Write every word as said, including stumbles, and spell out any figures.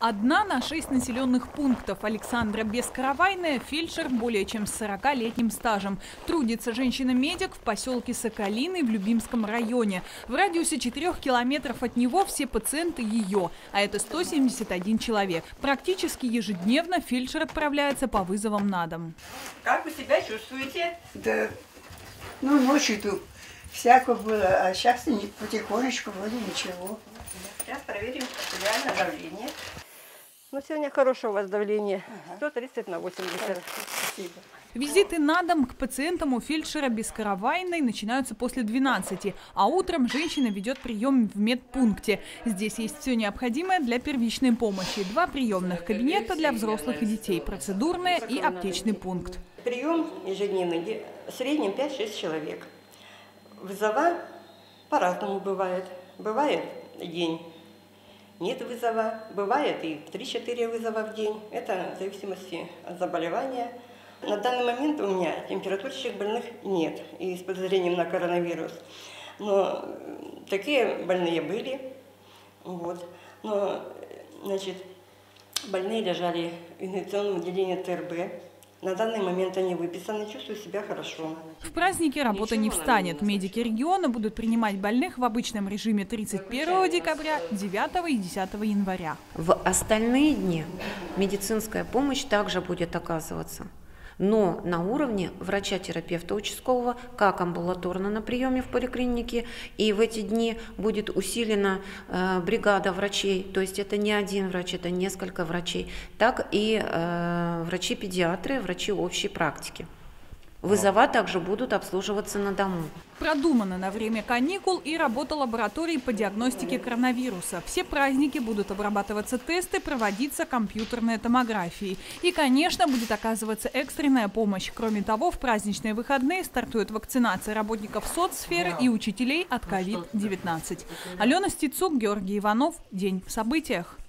Одна на шесть населенных пунктов. Александра Бескаравайная – фельдшер более чем с сорокалетним стажем. Трудится женщина-медик в поселке Соколиный в Любимском районе. В радиусе четырёх километров от него все пациенты ее, а это сто семьдесят один человек. Практически ежедневно фельдшер отправляется по вызовам на дом. Как вы себя чувствуете? Да, ну ночью тут всякое было, а сейчас потихонечку вроде ничего. Сейчас проверим реально давление. Ну, сегодня хорошее у вас давление. Ага. сто тридцать на восемьдесят. Спасибо. Визиты на дом к пациентам у фельдшера Бескаравайной начинаются после двенадцати, а утром женщина ведет прием в медпункте. Здесь есть все необходимое для первичной помощи. Два приемных кабинета для взрослых и детей, процедурная и аптечный пункт. Прием ежедневный, в среднем пять-шесть человек. Вызова по-разному бывает. Бывает день. Нет вызова, бывает и три-четыре вызова в день. Это в зависимости от заболевания. На данный момент у меня температурщик больных нет и с подозрением на коронавирус. Но такие больные были. Вот. Но, значит, больные лежали в инфекционном отделении ТРБ. На данный момент они выписаны, чувствую себя хорошо. В праздники работа не встанет. Медики региона будут принимать больных в обычном режиме тридцать первого декабря, девятого и десятого января. В остальные дни медицинская помощь также будет оказываться, но на уровне врача-терапевта участкового, как амбулаторно на приеме в поликлинике, и в эти дни будет усилена э, бригада врачей, то есть это не один врач, это несколько врачей, так и э, врачи-педиатры, врачи общей практики. Вызова также будут обслуживаться на дому. Продумано на время каникул и работа лабораторий по диагностике коронавируса. Все праздники будут обрабатываться тесты, проводиться компьютерная томография. И, конечно, будет оказываться экстренная помощь. Кроме того, в праздничные выходные стартует вакцинация работников соцсферы и учителей от ковид девятнадцать. Алена Стецук, Георгий Иванов. День в событиях.